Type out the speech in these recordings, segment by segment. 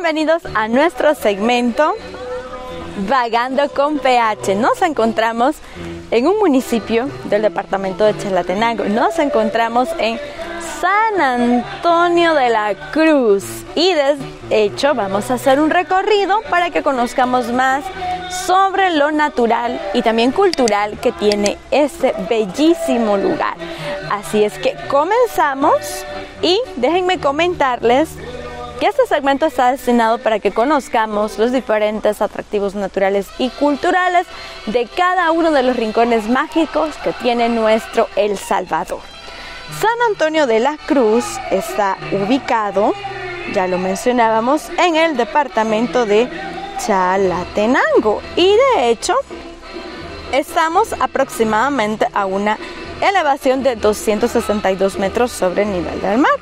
Bienvenidos a nuestro segmento Vagando con PH. Nos encontramos en un municipio del departamento de Chalatenango. Nos encontramos en San Antonio de la Cruz y de hecho vamos a hacer un recorrido para que conozcamos más sobre lo natural y también cultural que tiene este bellísimo lugar. Así es que comenzamos y déjenme comentarles que este segmento está destinado para que conozcamos los diferentes atractivos naturales y culturales de cada uno de los rincones mágicos que tiene nuestro El Salvador. San Antonio de la Cruz está ubicado, ya lo mencionábamos, en el departamento de Chalatenango y de hecho estamos aproximadamente a una elevación de 262 metros sobre el nivel del mar.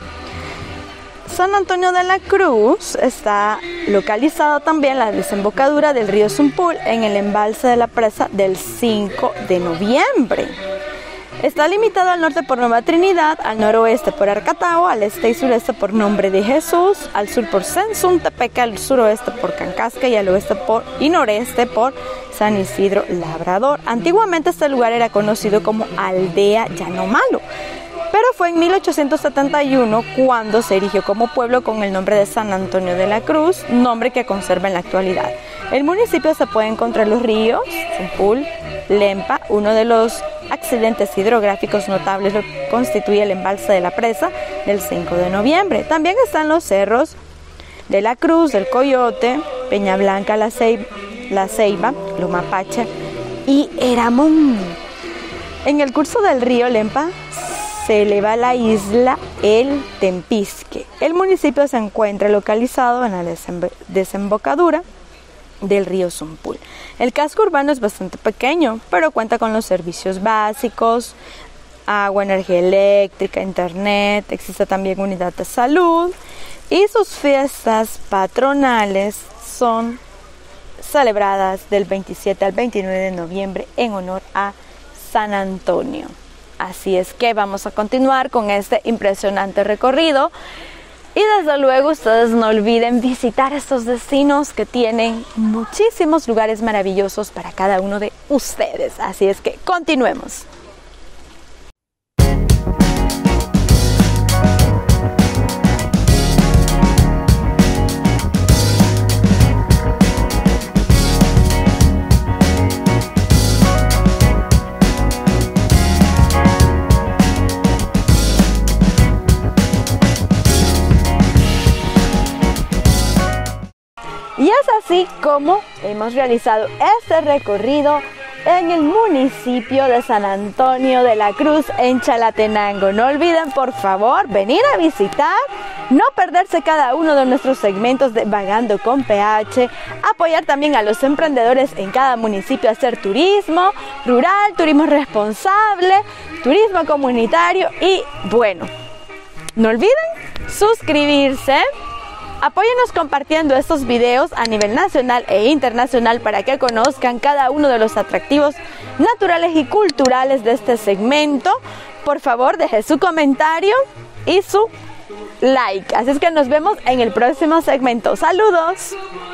San Antonio de la Cruz está localizado también en la desembocadura del río Sumpul en el embalse de la presa del 5 de noviembre. Está limitado al norte por Nueva Trinidad, al noroeste por Arcatao, al este y sureste por Nombre de Jesús, al sur por Sensuntepeque, al suroeste por Cancasca y al oeste y noreste por San Isidro Labrador. Antiguamente este lugar era conocido como Aldea Llanomalo, pero fue en 1871 cuando se erigió como pueblo con el nombre de San Antonio de la Cruz, nombre que conserva en la actualidad. En el municipio se pueden encontrar los ríos Sumpul, Lempa. Uno de los accidentes hidrográficos notables lo constituye el embalse de la presa del 5 de noviembre. También están los cerros de la Cruz, del Coyote, Peña Blanca, La Ceiba, Loma Pacha y Eramón. En el curso del río Lempa se eleva la isla El Tempisque. El municipio se encuentra localizado en la desembocadura del río Sumpul. El casco urbano es bastante pequeño, pero cuenta con los servicios básicos, agua, energía eléctrica, internet, existe también unidad de salud y sus fiestas patronales son celebradas del 27 al 29 de noviembre en honor a San Antonio. Así es que vamos a continuar con este impresionante recorrido. Y desde luego ustedes no olviden visitar estos destinos que tienen muchísimos lugares maravillosos para cada uno de ustedes. Así es que continuemos. Y es así como hemos realizado este recorrido en el municipio de San Antonio de la Cruz en Chalatenango. No olviden por favor venir a visitar, no perderse cada uno de nuestros segmentos de Vagando con PH, apoyar también a los emprendedores en cada municipio a hacer turismo rural, turismo responsable, turismo comunitario y bueno, no olviden suscribirse. Apóyenos compartiendo estos videos a nivel nacional e internacional para que conozcan cada uno de los atractivos naturales y culturales de este segmento. Por favor, deje su comentario y su like. Así es que nos vemos en el próximo segmento. ¡Saludos!